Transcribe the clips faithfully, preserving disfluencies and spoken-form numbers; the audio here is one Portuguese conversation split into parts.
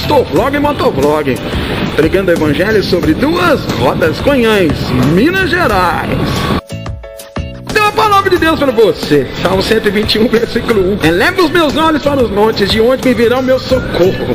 Pastor Vlog Motovlog, pregando o evangelho sobre duas rodas, Conhães, Minas Gerais. Tem uma palavra de Deus para você. Salmo cento e vinte e um, versículo um. Eleva os meus olhos para os montes, de onde me virá o meu socorro.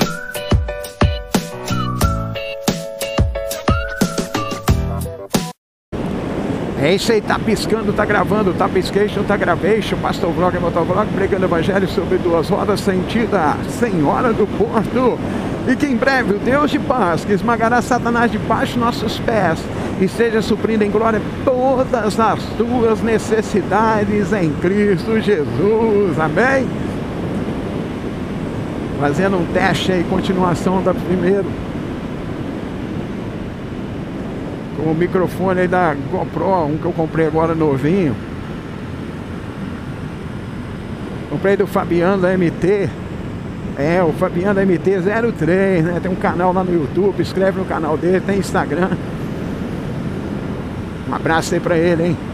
É isso aí, tá piscando, tá gravando, tá piscation, tá gravation, Pastor Vlog Motovlog, pregando o evangelho sobre duas rodas, sentida Senhora do Porto. E que em breve o Deus de paz, que esmagará Satanás debaixo de nossos pés, e seja suprindo em glória todas as tuas necessidades em Cristo Jesus. Amém? Fazendo um teste aí, continuação da primeiro. Com o microfone aí da GoPro, um que eu comprei agora novinho. Comprei do Fabiano da M T. É, o Fabiano da M T zero três, né? Tem um canal lá no YouTube, inscreve no canal dele, tem Instagram. Um abraço aí pra ele, hein?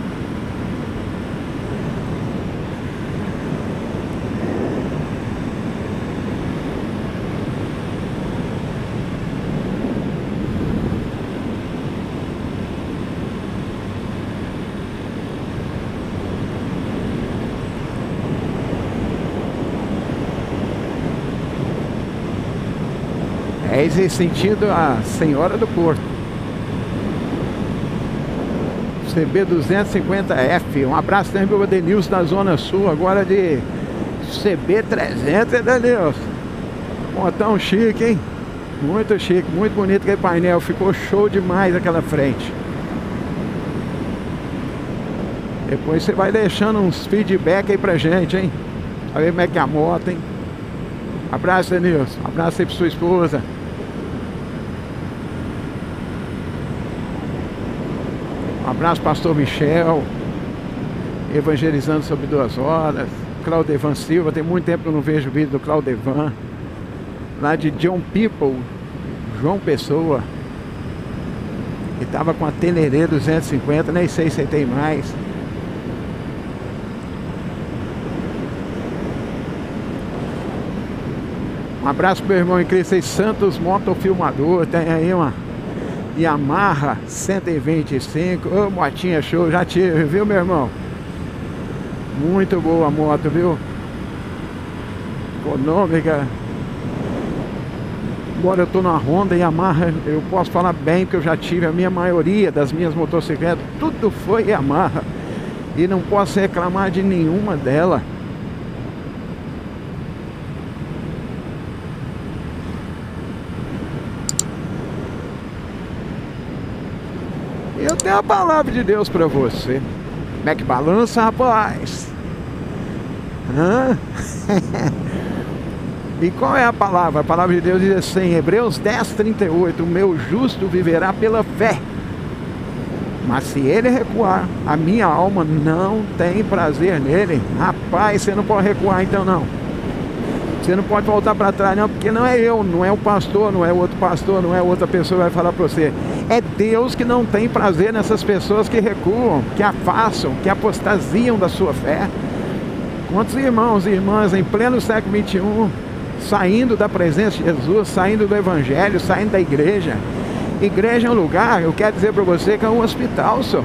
É esse sentido a Senhora do Porto. C B duzentos e cinquenta F. Um abraço também para o Denilson da Zona Sul, agora de C B trezentos, Denilson. Montão chique, hein? Muito chique, muito bonito aquele painel. Ficou show demais aquela frente. Depois você vai deixando uns feedback aí pra gente, hein? Pra ver como é que é a moto, hein? Abraço, Denilson. Abraço aí pra sua esposa. Um abraço, pastor Michel, evangelizando sobre duas horas. Claudevan Silva, tem muito tempo que eu não vejo o vídeo do Claudevan. Lá de John People, João Pessoa. E tava com a Tenerê duzentos e cinquenta, nem sei se tem mais. Um abraço pro meu irmão em Cristo aí, Santos Motofilmador. Tem aí uma Yamaha cento e vinte e cinco. Ô, motinha show, já tive, viu, meu irmão? Muito boa a moto, viu? Econômica. Embora eu tô na Honda e Yamaha, eu posso falar bem que eu já tive a minha maioria das minhas motocicletas, tudo foi Yamaha. E não posso reclamar de nenhuma delas. Eu tenho a palavra de Deus pra você. Como é que balança, rapaz? Hã? E qual é a palavra? A palavra de Deus diz assim, Hebreus dez, trinta e oito: o meu justo viverá pela fé. Mas se ele recuar, a minha alma não tem prazer nele. Rapaz, você não pode recuar então não. Você não pode voltar para trás não, porque não é eu, não é o pastor, não é o outro pastor, não é outra pessoa que vai falar para você. É Deus que não tem prazer nessas pessoas que recuam, que afastam, que apostasiam da sua fé. Quantos irmãos e irmãs em pleno século vinte e um, saindo da presença de Jesus, saindo do evangelho, saindo da igreja. Igreja é um lugar, eu quero dizer para você que é um hospital, senhor.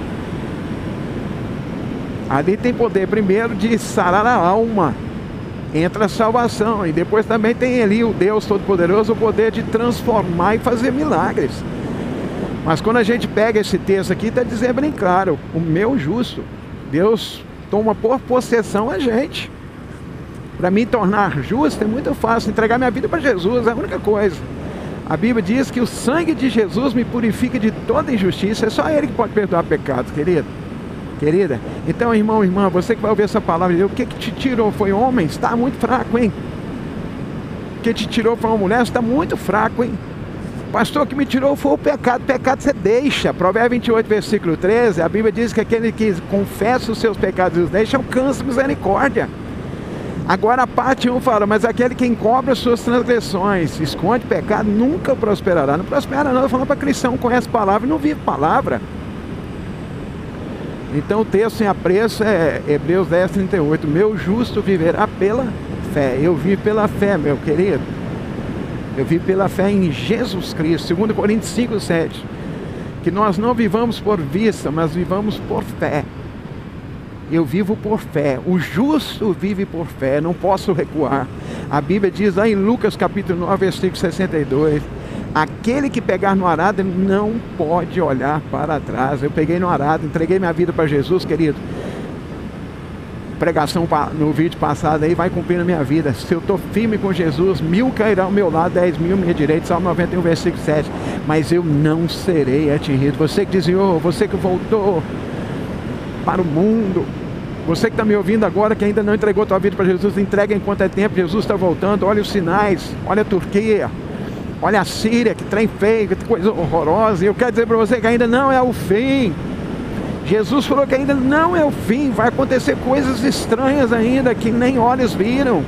Ali tem poder primeiro de sarar a alma. Entra a salvação. E depois também tem ali o Deus Todo-Poderoso, o poder de transformar e fazer milagres. Mas quando a gente pega esse texto aqui, está dizendo bem claro, o meu justo, Deus toma por possessão a gente. Para me tornar justo é muito fácil, entregar minha vida para Jesus é a única coisa. A Bíblia diz que o sangue de Jesus me purifica de toda injustiça. É só Ele que pode perdoar pecados, querido. Querida, então irmão, irmã, você que vai ouvir essa palavra de Deus, o que que te tirou foi homem? Você está muito fraco, hein? O que te tirou foi uma mulher? Você está muito fraco, hein? Pastor, o que me tirou foi o pecado. O pecado você deixa. Provérbios vinte e oito, versículo treze, a Bíblia diz que aquele que confessa os seus pecados e os deixa alcança misericórdia. Agora a parte um fala, mas aquele que encobre as suas transgressões, esconde pecado, nunca prosperará. Não prospera não, eu falando para cristão, conhece palavra e não vive palavra. Então o texto em apreço é Hebreus dez, trinta e oito. Meu justo viverá pela fé. Eu vivo pela fé, meu querido. Eu vivo pela fé em Jesus Cristo. Segundo Coríntios cinco, sete. Que nós não vivamos por vista, mas vivamos por fé. Eu vivo por fé. O justo vive por fé. Não posso recuar. A Bíblia diz lá em Lucas capítulo nove, versículo sessenta e dois. Aquele que pegar no arado não pode olhar para trás. Eu peguei no arado, entreguei minha vida para Jesus, querido. Pregação no vídeo passado aí vai cumprir na minha vida. Se eu estou firme com Jesus, mil cairão ao meu lado, dez mil à minha direita. Salmo noventa e um, versículo sete. Mas eu não serei atingido. Você que desviou, você que voltou para o mundo, você que está me ouvindo agora, que ainda não entregou a tua vida para Jesus, entrega enquanto é tempo. Jesus está voltando. Olha os sinais, olha a Turquia, olha a Síria, que trem feio, que coisa horrorosa. E eu quero dizer para você que ainda não é o fim. Jesus falou que ainda não é o fim. Vai acontecer coisas estranhas ainda que nem olhos viram.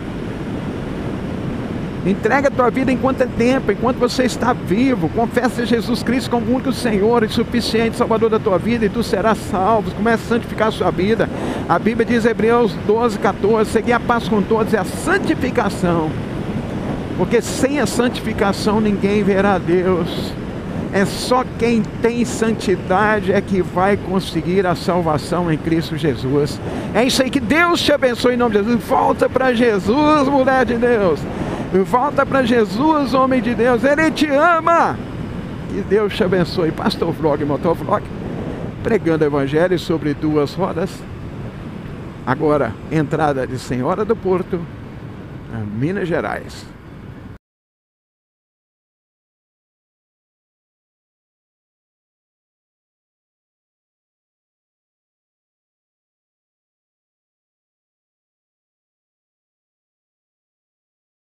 Entrega a tua vida enquanto é tempo, enquanto você está vivo. Confessa Jesus Cristo como o único Senhor e suficiente Salvador da tua vida, e tu serás salvo. Comece a santificar a sua vida. A Bíblia diz em Hebreus doze, quatorze, seguir a paz com todos é a santificação. Porque sem a santificação ninguém verá Deus. É só quem tem santidade é que vai conseguir a salvação em Cristo Jesus. É isso aí, que Deus te abençoe em nome de Jesus. Volta para Jesus, mulher de Deus. Volta para Jesus, homem de Deus. Ele te ama. Que Deus te abençoe. Pastor Vlog, Motovlog, pregando o evangelho sobre duas rodas. Agora, entrada de Senhora do Porto, Minas Gerais.